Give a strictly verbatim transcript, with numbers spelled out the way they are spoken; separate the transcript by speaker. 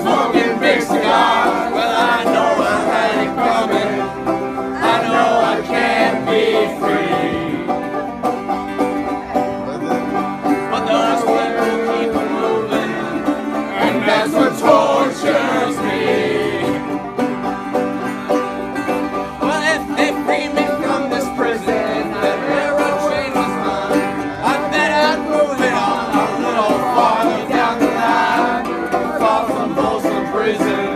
Speaker 1: smoking big cigars. Well, I know I had it coming. I know I can't be free. But those people keep moving, and that's what tortures me. Well, if they free me from this prison, that railroad train was mine, I bet I'd move it on a little farther down the line, far from Folsom Prison.